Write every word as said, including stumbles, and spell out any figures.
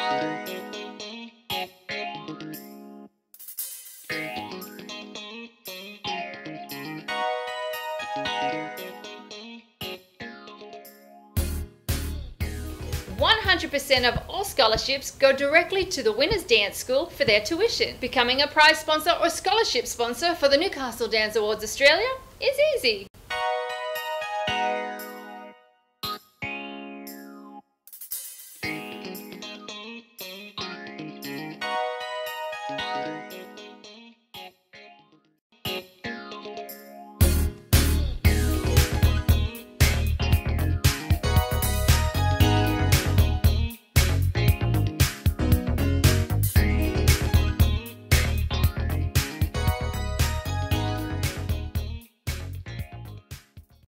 one hundred percent of all scholarships go directly to the Winners Dance School for their tuition. Becoming a prize sponsor or scholarship sponsor for the Newcastle Dance Awards Australia is easy.